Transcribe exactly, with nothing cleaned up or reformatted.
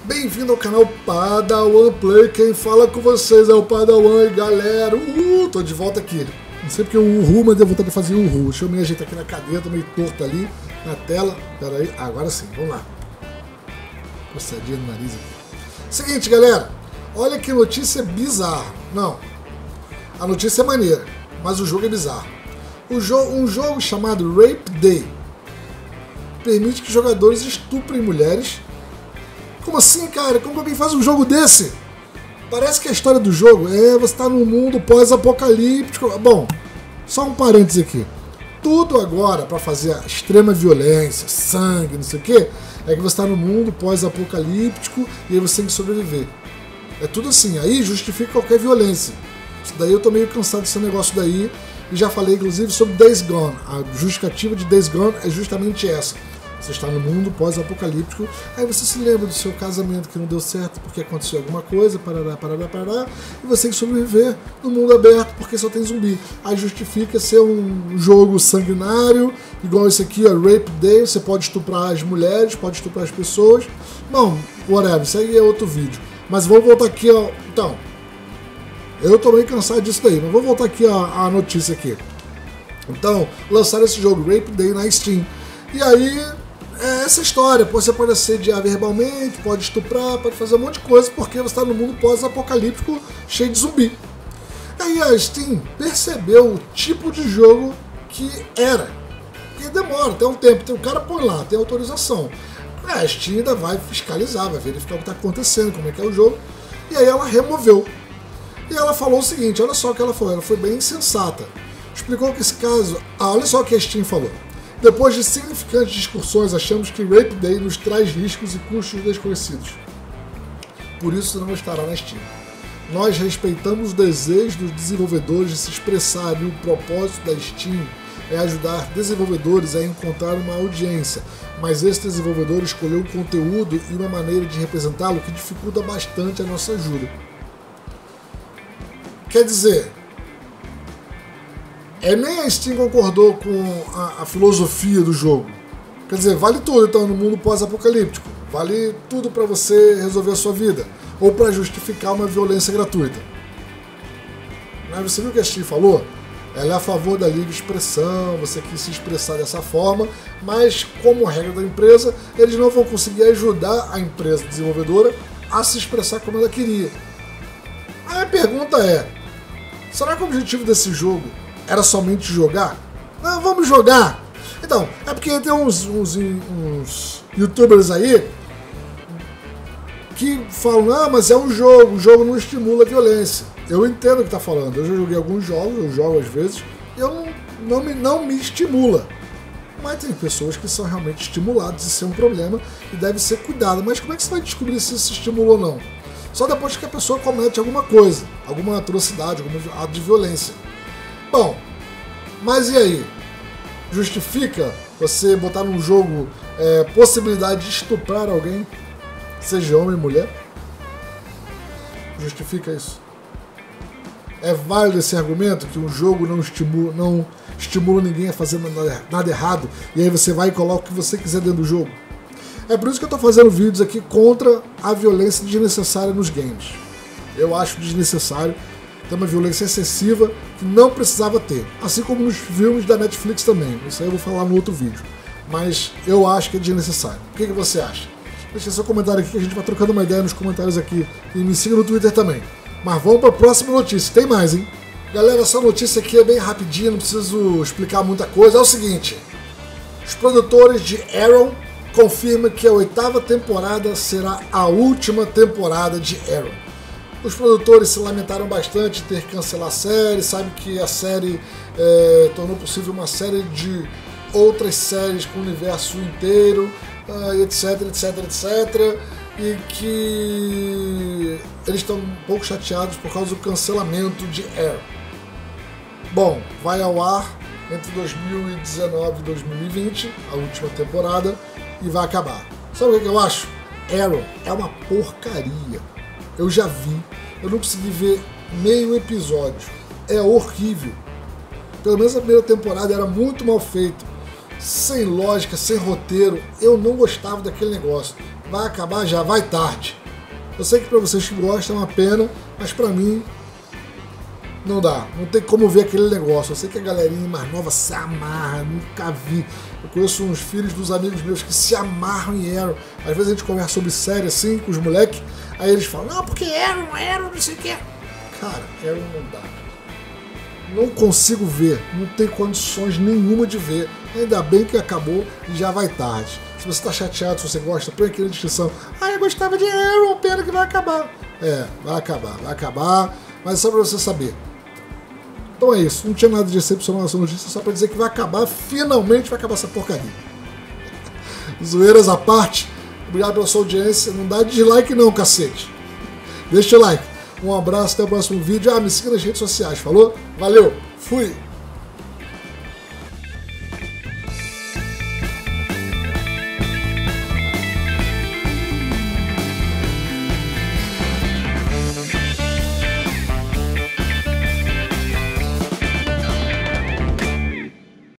Bem-vindo ao canal Padawan Play, quem fala com vocês é o Padawan e galera, uh, tô de volta aqui. Não sei porque o Uhu, mas devo tentar fazer o Uhu. Deixa eu me ajeitar aqui na cadeira, tô meio torto ali na tela. Pera aí, agora sim, vamos lá. Coçadinha no nariz aqui. Seguinte, galera, olha que notícia bizarra. Não, a notícia é maneira, mas o jogo é bizarro. O jo um jogo chamado Rape Day permite que jogadores estuprem mulheres. Como assim, cara? Como alguém faz um jogo desse? Parece que a história do jogo é você tá num mundo pós-apocalíptico. Bom, só um parênteses aqui. Tudo agora para fazer a extrema violência, sangue, não sei o que, é que você tá no mundo pós-apocalíptico e aí você tem que sobreviver. É tudo assim, aí justifica qualquer violência. Isso daí eu tô meio cansado desse negócio daí e já falei inclusive sobre Days Gone. A justificativa de Days Gone é justamente essa. Você está no mundo pós-apocalíptico, aí você se lembra do seu casamento que não deu certo porque aconteceu alguma coisa, parará, parará, parará, e você tem que sobreviver no mundo aberto porque só tem zumbi. Aí justifica ser um jogo sanguinário, igual esse aqui, ó, Rape Day, você pode estuprar as mulheres, pode estuprar as pessoas. Bom, whatever, isso aí é outro vídeo. Mas vamos voltar aqui, ó, então, eu tô meio cansado disso daí, mas vamos voltar aqui ó, a notícia aqui. Então, lançaram esse jogo, Rape Day, na Steam. E aí, é essa história, você pode assediar verbalmente, pode estuprar, pode fazer um monte de coisa, porque você está no mundo pós-apocalíptico cheio de zumbi. Aí a Steam percebeu o tipo de jogo que era. Porque demora, tem um tempo, tem o cara põe lá, tem autorização. A Steam ainda vai fiscalizar, vai verificar o que está acontecendo, como é que é o jogo. E aí ela removeu. E ela falou o seguinte, olha só o que ela falou, ela foi bem insensata. Explicou que esse caso, ah, olha só o que a Steam falou. Depois de significantes discussões, achamos que Rape Day nos traz riscos e custos desconhecidos. Por isso não estará na Steam. Nós respeitamos o desejo dos desenvolvedores de se expressarem e o propósito da Steam é ajudar desenvolvedores a encontrar uma audiência, mas esse desenvolvedor escolheu um conteúdo e uma maneira de representá-lo que dificulta bastante a nossa ajuda. Quer dizer, é, nem a Steam concordou com a, a filosofia do jogo. Quer dizer, vale tudo então no mundo pós-apocalíptico. Vale tudo para você resolver a sua vida. Ou para justificar uma violência gratuita. Mas você viu o que a Steam falou? Ela é a favor da livre expressão, você quis se expressar dessa forma, mas como regra da empresa, eles não vão conseguir ajudar a empresa desenvolvedora a se expressar como ela queria. Aí a pergunta é, será que o objetivo desse jogo era somente jogar? Não, vamos jogar! Então, é porque tem uns, uns, uns youtubers aí que falam, ah, mas é um jogo, o jogo não estimula a violência. Eu entendo o que tá falando, eu já joguei alguns jogos, eu jogo às vezes, e eu não, não, me, não me estimula. Mas tem pessoas que são realmente estimuladas, isso é um problema e deve ser cuidado. Mas como é que você vai descobrir se isso estimulou ou não? Só depois que a pessoa comete alguma coisa, alguma atrocidade, algum ato de violência. Bom, mas e aí? Justifica você botar num jogo é, possibilidade de estuprar alguém, seja homem ou mulher? Justifica isso? É válido esse argumento que um jogo não estimula, não estimula ninguém a fazer nada, nada errado e aí você vai e coloca o que você quiser dentro do jogo? É por isso que eu estou fazendo vídeos aqui contra a violência desnecessária nos games. Eu acho desnecessário. Tem uma violência excessiva que não precisava ter. Assim como nos filmes da Netflix também. Isso aí eu vou falar no outro vídeo. Mas eu acho que é desnecessário. O que, que você acha? Deixa seu comentário aqui que a gente vai trocando uma ideia nos comentários aqui. E me siga no Twitter também. Mas vamos para a próxima notícia. Tem mais, hein? Galera, essa notícia aqui é bem rapidinha, não preciso explicar muita coisa. É o seguinte. Os produtores de Arrow confirmam que a oitava temporada será a última temporada de Arrow. Os produtores se lamentaram bastante de ter que cancelar a série, sabe que a série é, tornou possível uma série de outras séries com o universo inteiro, uh, etc, etc, etc, e que eles estão um pouco chateados por causa do cancelamento de Arrow. Bom, vai ao ar entre dois mil e dezenove e dois mil e vinte, a última temporada, e vai acabar. Sabe o que eu acho? Arrow é uma porcaria. Eu já vi, eu não consegui ver meio episódio. É horrível. Pelo menos a primeira temporada era muito mal feita. Sem lógica, sem roteiro. Eu não gostava daquele negócio. vai acabar já, vai tarde. Eu sei que pra vocês que gostam é uma pena, mas pra mim não dá, não tem como ver aquele negócio. Eu sei que a galerinha mais nova se amarra, nunca vi. Eu conheço uns filhos dos amigos meus que se amarram em Arrow. Às vezes a gente conversa sobre série assim com os moleques, aí eles falam, não, porque Arrow, Arrow, não sei o que. Cara, Arrow não dá. Não consigo ver, não tenho condições nenhuma de ver. Ainda bem que acabou e já vai tarde. Se você tá chateado, se você gosta, põe aqui na descrição. Ah, eu gostava de Arrow, pena que vai acabar. É, vai acabar, vai acabar, mas é só pra você saber. Então é isso, não tinha nada de excepcional nessa notícia, só pra dizer que vai acabar, finalmente vai acabar essa porcaria. Zoeiras à parte, obrigado pela sua audiência, não dá dislike não, cacete. Deixa o like, um abraço, até o próximo vídeo. Ah, me siga nas redes sociais, falou? Valeu, fui!